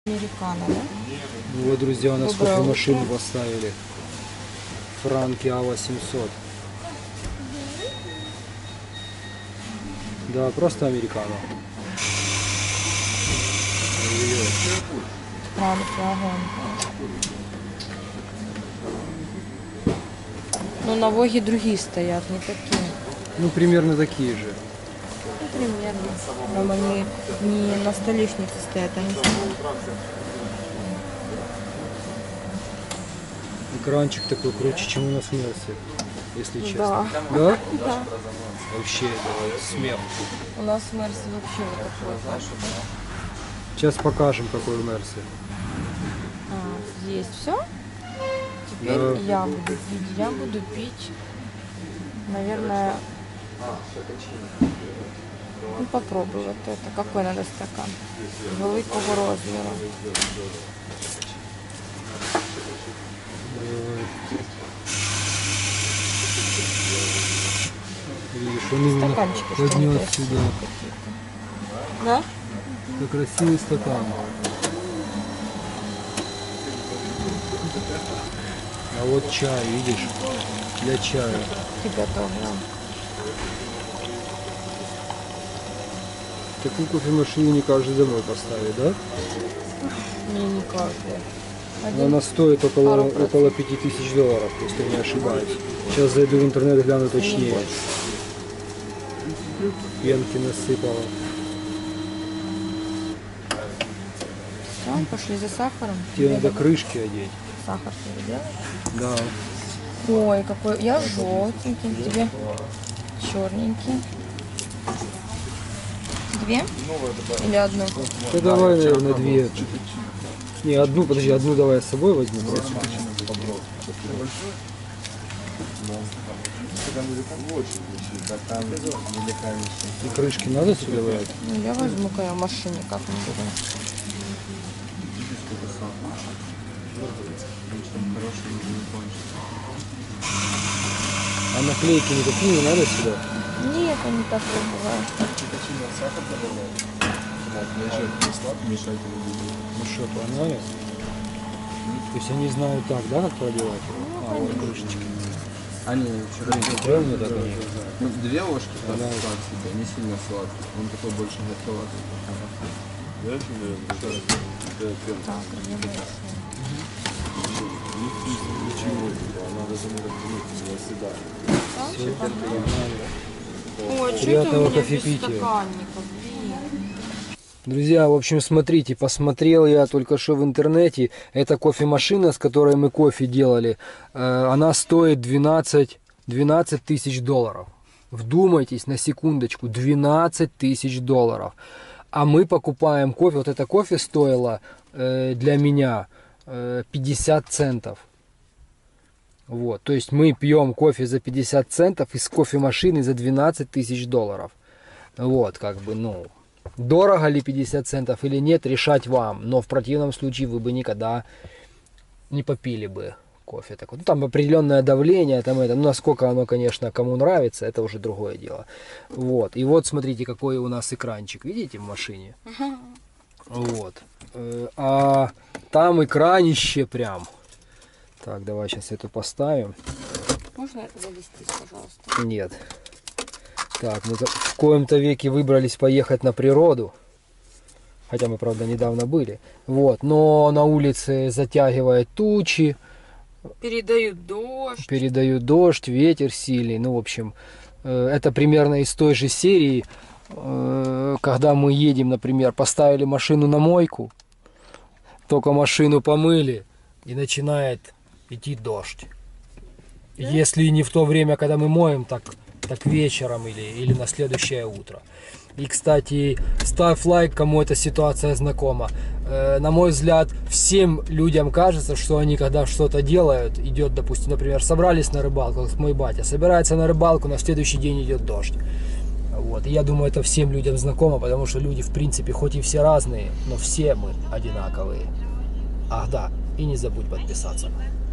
Американо, да? Вот, друзья, у нас кофемашину поставили. Франки А800. Да, просто американо. Франки, огонь. Но на Воге другие стоят, не такие. Ну, примерно такие же. Ну, примерно. Там они не на столешнице стоят, они Экранчик такой круче, чем у нас в Мерсе, если честно. Да. Да? Да. Вообще, да, смех. У нас в Мерсе вообще вот такой, знаешь, Сейчас покажем, какой у Мерсе. здесь все. Теперь Да. я буду пить. Я буду пить, наверное, ну попробуй вот это. Какой надо стакан? Великого розміру. Видишь, он именно Стаканчики поднес что-то сюда. Да? Это красивый стакан. А вот чай, видишь, для чая. Тебя тоже. Такую кофемашину не каждый домой поставит, да? Мне не каждый. Но она стоит около $5000, если не ошибаюсь. Сейчас зайду в интернет, гляну точнее. Пенки насыпала. Все, пошли за сахаром. Тебе надо крышки одеть. Сахар тебе делаешь? Да. Ой, какой. Я желтенький, тебе черненький. Две? Или одну? Ну давай, наверное, две. Не, одну, подожди, одну давай я с собой возьму. И крышки надо сюда брать? Ну, я возьму, когда в машине как-нибудь. А наклейки никакие не надо сюда? Нет, они так вот бывают. Ну что, погнали? То есть они знают так, да, как пробивать? Вот крышечки. Они Правильно так они? ну, 2 ложки сладкие, не сильно сладкие. Он такой больше готовый. Так, где мы Ой, что это у Приятного меня без кофепития. стаканников, блин. Друзья, в общем, смотрите, посмотрел я только что в интернете. Эта кофемашина, с которой мы кофе делали, она стоит $12 тысяч. Вдумайтесь на секундочку, $12 тысяч. А мы покупаем кофе, вот это кофе стоило для меня 50 центов. Вот, то есть мы пьем кофе за 50 центов из кофемашины за $12 тысяч. Вот, как бы, ну, дорого ли 50 центов или нет, решать вам. Но в противном случае вы бы никогда не попили бы кофе такой. Ну, там определенное давление, там это, ну, насколько оно, конечно, кому нравится, это уже другое дело. Вот, и вот смотрите, какой у нас экранчик, видите, в машине? Вот. А там экранище прям. Так, давай сейчас эту поставим. Можно завести, пожалуйста? Нет. Так, мы в коем-то веке выбрались поехать на природу. Хотя мы, правда, недавно были. Вот, но на улице затягивает тучи. Передают дождь. Передают дождь, ветер сильный. Ну, в общем, это примерно из той же серии, когда мы едем, например, поставили машину на мойку, только машину помыли, и начинает идти дождь. Да? Если не в то время, когда мы моем, так вечером или на следующее утро. И, кстати, ставь лайк, кому эта ситуация знакома. На мой взгляд, всем людям кажется, что они, когда что-то делают, идет, допустим, например, собрались на рыбалку, как мой батя, собирается на рыбалку, на следующий день идет дождь. Вот. И я думаю, это всем людям знакомо, потому что люди, в принципе, хоть и все разные, но все мы одинаковые. Ах да, и не забудь подписаться.